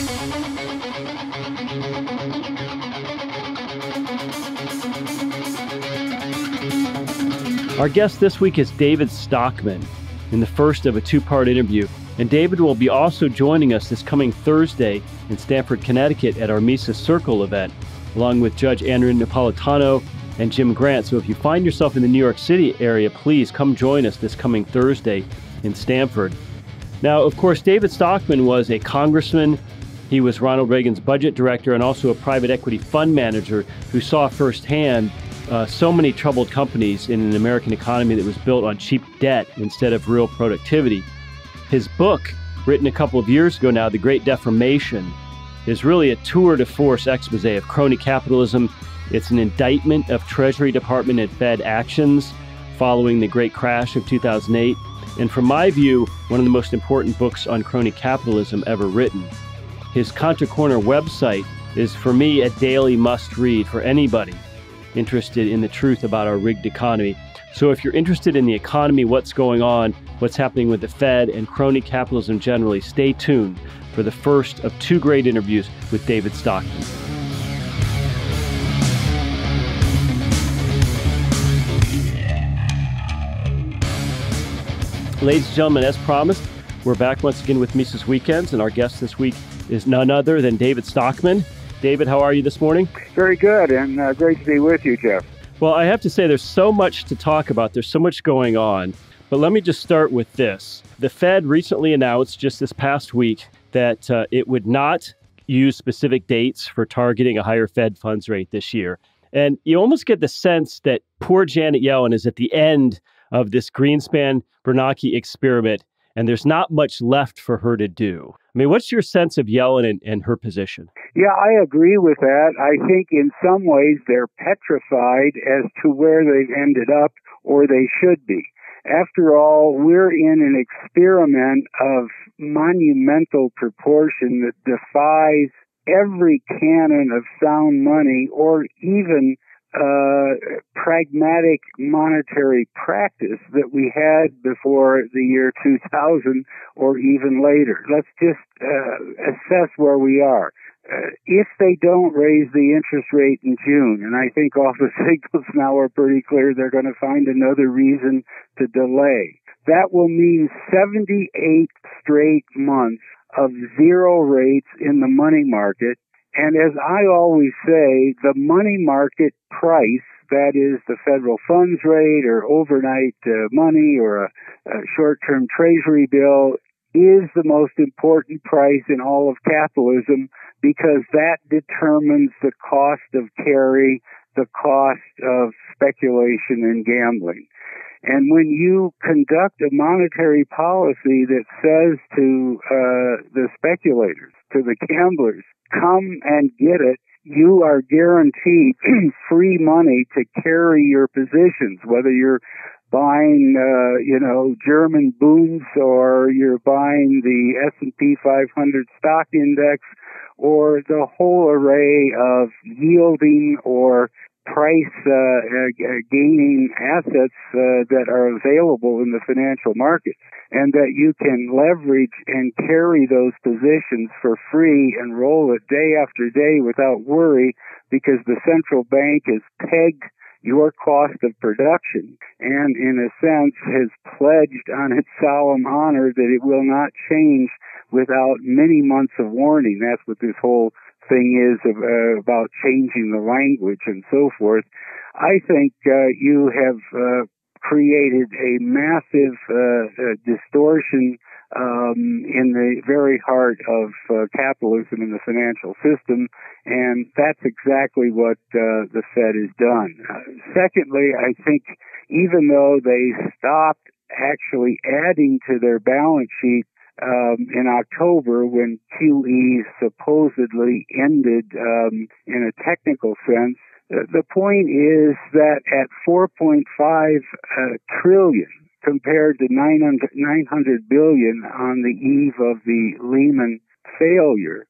Our guest this week is David Stockman in the first of a two-part interview. And David will be also joining us this coming Thursday in Stamford, Connecticut at our Mises Circle event, along with Judge Andrew Napolitano and Jim Grant. So if you find yourself in the New York City area, please come join us this coming Thursday in Stamford. Now, of course, David Stockman was a congressman. He was Ronald Reagan's budget director and also a private equity fund manager who saw firsthand so many troubled companies in an American economy that was built on cheap debt instead of real productivity. His book, written a couple of years ago now, The Great Deformation, is really a tour de force expose of crony capitalism. It's an indictment of Treasury Department and Fed actions following the great crash of 2008. And from my view, one of the most important books on crony capitalism ever written. His Contra Corner website is, for me, a daily must-read for anybody interested in the truth about our rigged economy. So if you're interested in the economy, what's going on, what's happening with the Fed, and crony capitalism generally, stay tuned for the first of two great interviews with David Stockman. Ladies and gentlemen, as promised, we're back once again with Mises Weekends, and our guest this week is none other than David Stockman. David, how are you this morning? Very good, and great to be with you, Jeff. Well, I have to say there's so much to talk about. There's so much going on. But let me just start with this. The Fed recently announced just this past week that it would not use specific dates for targeting a higher Fed funds rate this year. And you almost get the sense that poor Janet Yellen is at the end of this Greenspan-Bernanke experiment, and there's not much left for her to do. I mean, what's your sense of Yellen and her position? Yeah, I agree with that. I think in some ways they're petrified as to where they've ended up or they should be. After all, we're in an experiment of monumental proportion that defies every canon of sound money or even pragmatic monetary practice that we had before the year 2000 or even later. Let's just assess where we are. If they don't raise the interest rate in June, and I think all the signals now are pretty clear, they're going to find another reason to delay. That will mean 78 straight months of zero rates in the money market. And as I always say, the money market price, that is the federal funds rate or overnight money or a short-term treasury bill, is the most important price in all of capitalism because that determines the cost of carry, the cost of speculation and gambling. And when you conduct a monetary policy that says to the speculators, to the gamblers, come and get it, you are guaranteed free money to carry your positions, whether you're buying, German Bunds or you're buying the S&P 500 stock index or the whole array of yielding or price gaining assets that are available in the financial markets, and that you can leverage and carry those positions for free and roll it day after day without worry because the central bank has pegged your cost of production and in a sense has pledged on its solemn honor that it will not change without many months of warning. That's what this whole thing is about changing the language and so forth. I think you have created a massive distortion in the very heart of capitalism in the financial system, and that's exactly what the Fed has done. Secondly, I think even though they stopped actually adding to their balance sheet in October when QE supposedly ended in a technical sense, the point is that at 4.5 trillion compared to 900 billion on the eve of the Lehman failure,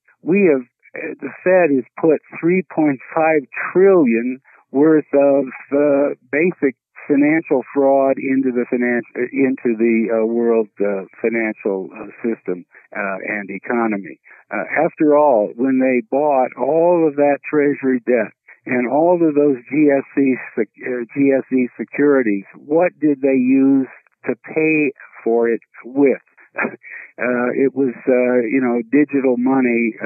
the Fed has put 3.5 trillion worth of basic financial fraud into the world financial system and economy. After all, when they bought all of that Treasury debt and all of those GSE securities, what did they use to pay for it with? It was, digital money,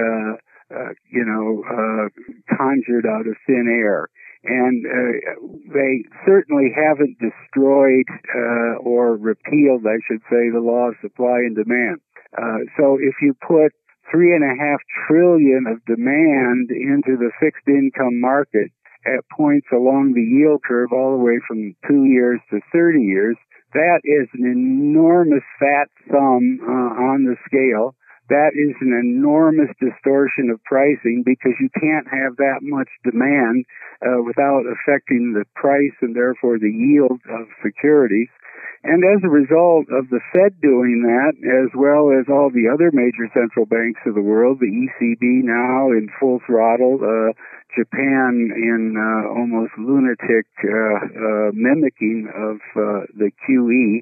conjured out of thin air. And they certainly haven't destroyed or repealed, I should say, the law of supply and demand. So if you put $3.5 trillion of demand into the fixed income market at points along the yield curve all the way from 2 years to 30 years, that is an enormous fat sum on the scale. That is an enormous distortion of pricing because you can't have that much demand without affecting the price and therefore the yield of securities. And as a result of the Fed doing that, as well as all the other major central banks of the world, the ECB now in full throttle, Japan in almost lunatic mimicking of the QE,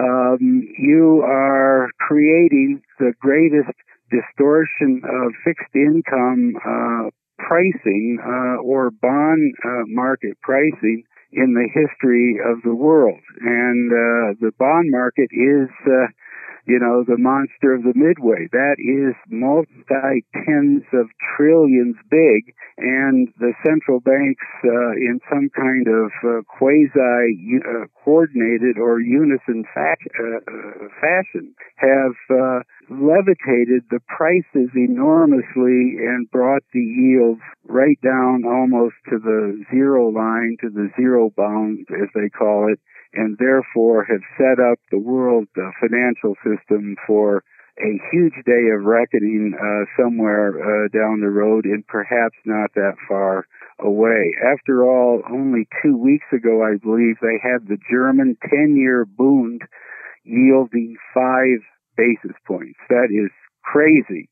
you are creating the greatest distortion of fixed income pricing or bond market pricing in the history of the world. And the bond market is, the monster of the Midway. That is multi-tens of trillions big, and the central banks in some kind of quasi-coordinated or unison fashion have levitated the prices enormously and brought the yields right down almost to the zero line, to the zero bound, as they call it, and therefore have set up the world financial system for a huge day of reckoning somewhere down the road and perhaps not that far away. After all, only 2 weeks ago, I believe, they had the German 10-year Bund yielding 5 basis points. That is crazy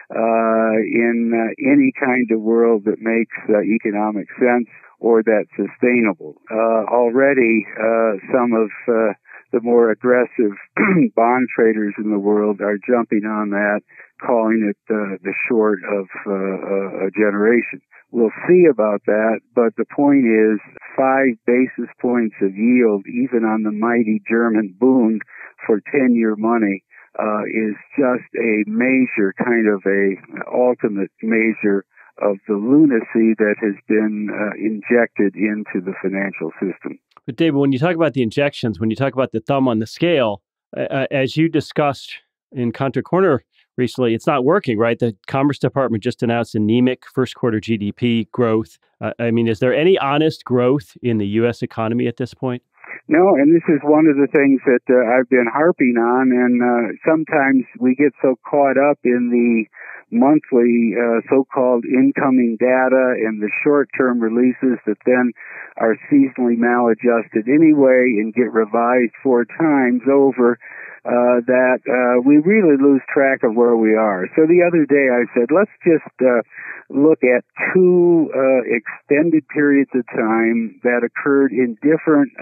in any kind of world that makes economic sense or that's sustainable. Already, some of the more aggressive bond traders in the world are jumping on that, calling it the short of a generation. We'll see about that, but the point is 5 basis points of yield, even on the mighty German Bund for 10-year money, is just a measure, kind of a ultimate measure of the lunacy that has been injected into the financial system. But David, when you talk about the injections, when you talk about the thumb on the scale, as you discussed in Contra Corner recently, it's not working, right? The Commerce Department just announced anemic first quarter GDP growth. Is there any honest growth in the U.S. economy at this point? No, and this is one of the things that I've been harping on, and sometimes we get so caught up in the monthly so-called incoming data and the short-term releases that then are seasonally maladjusted anyway and get revised 4 times over that we really lose track of where we are. So the other day I said, let's just look at 2 extended periods of time that occurred in different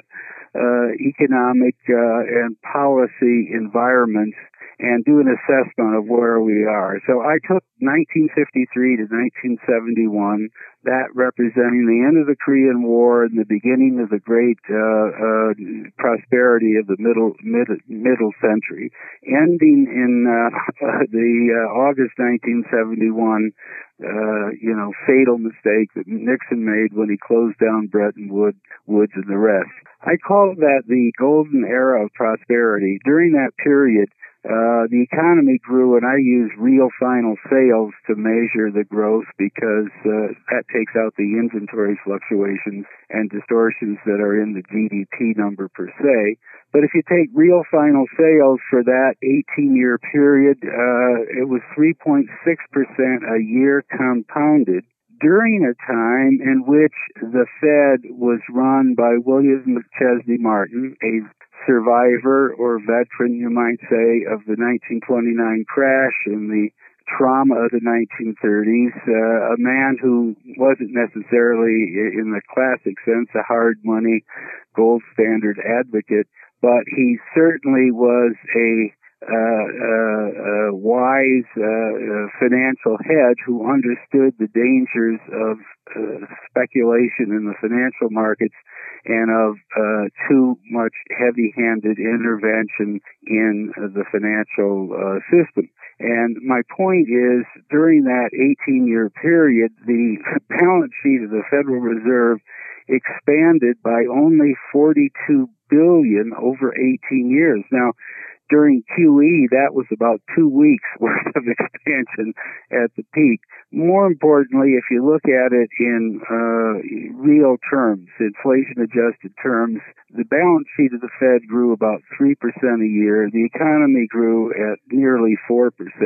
economic and policy environments and do an assessment of where we are. So I took 1953 to 1971, that representing the end of the Korean War and the beginning of the great prosperity of the middle century, ending in the August 1971 fatal mistake that Nixon made when he closed down Bretton Woods and the rest. I call that the golden era of prosperity. During that period, the economy grew, and I use real final sales to measure the growth because that takes out the inventory fluctuations and distortions that are in the GDP number per se. But if you take real final sales for that 18-year period, it was 3.6% a year compounded during a time in which the Fed was run by William McChesney Martin, a survivor or veteran, you might say, of the 1929 crash and the trauma of the 1930s, a man who wasn't necessarily, in the classic sense, a hard money, gold standard advocate, but he certainly was a wise financial head who understood the dangers of speculation in the financial markets and of too much heavy-handed intervention in the financial system. And my point is, during that 18-year period, the balance sheet of the Federal Reserve expanded by only $42 billion over 18 years. Now, during QE, that was about 2 weeks worth of expansion at the peak. More importantly, if you look at it in real terms, inflation-adjusted terms, the balance sheet of the Fed grew about 3% a year. The economy grew at nearly 4%.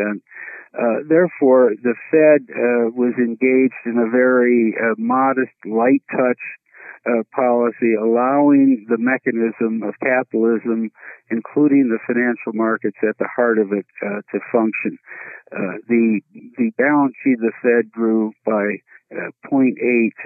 Therefore, the Fed was engaged in a very modest, light touch policy, allowing the mechanism of capitalism, including the financial markets at the heart of it, to function. The balance sheet of the Fed grew by 0.8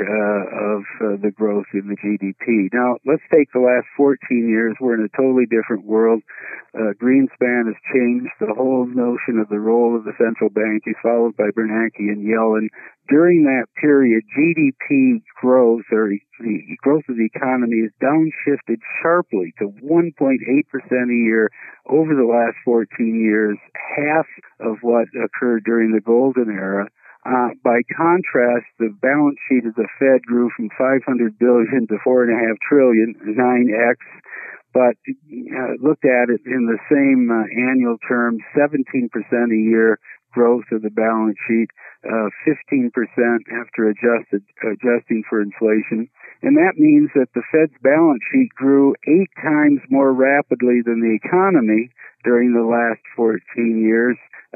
of the growth in the GDP. Now, let's take the last 14 years. We're in a totally different world. Greenspan has changed the whole notion of the role of the central bank. He's followed by Bernanke and Yellen. During that period, GDP growth, or the growth of the economy, is downshifted sharply to 1.8% a year over the last 14 years, half of what occurred during the golden era. By contrast, the balance sheet of the Fed grew from $500 billion to $4.5 trillion, 9x. But looked at it in the same annual terms, 17% a year growth of the balance sheet, 15% after adjusting for inflation. And that means that the Fed's balance sheet grew 8 times more rapidly than the economy during the last 14 years.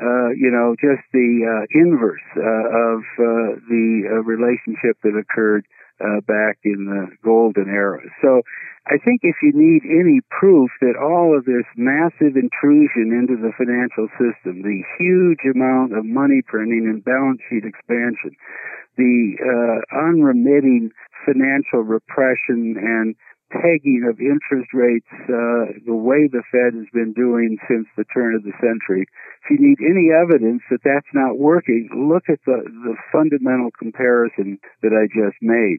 Just the inverse of the relationship that occurred back in the golden era. So I think if you need any proof that all of this massive intrusion into the financial system, the huge amount of money printing and balance sheet expansion, the unremitting financial repression and pegging of interest rates the way the Fed has been doing since the turn of the century, if you need any evidence that that's not working, look at the fundamental comparison that I just made.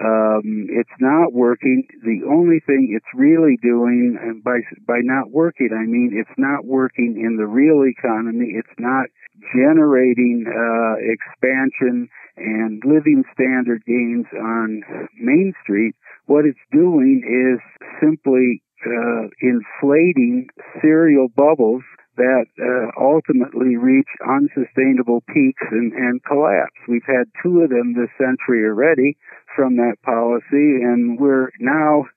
It's not working. The only thing it's really doing, and by not working, I mean it's not working in the real economy. It's not generating expansion and living standard gains on Main Street. What it's doing is simply inflating serial bubbles that ultimately reach unsustainable peaks and collapse. We've had 2 of them this century already from that policy, and we're now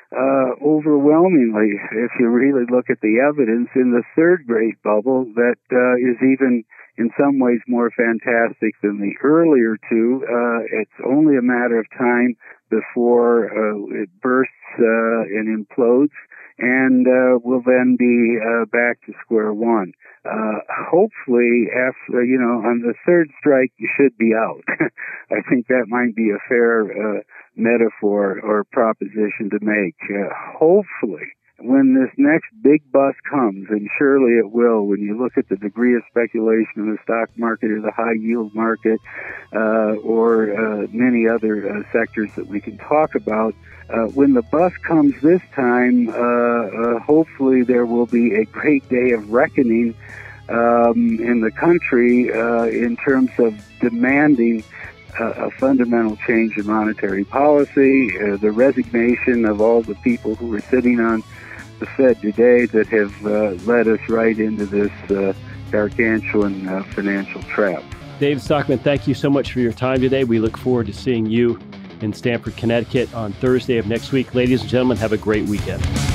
overwhelmingly, if you really look at the evidence, in the third great bubble that is even in some ways more fantastic than the earlier 2. It's only a matter of time before it bursts and implodes, and we'll then be back to square one. Hopefully, after on the third strike, you should be out. I think that might be a fair metaphor or proposition to make. Hopefully, when this next big bust comes, and surely it will, when you look at the degree of speculation in the stock market or the high-yield market or many other sectors that we can talk about, when the bust comes this time, hopefully there will be a great day of reckoning in the country in terms of demanding a fundamental change in monetary policy, the resignation of all the people who are sitting on the Fed today that have led us right into this gargantuan financial trap. David Stockman, thank you so much for your time today. We look forward to seeing you in Stamford, Connecticut on Thursday of next week. Ladies and gentlemen, have a great weekend.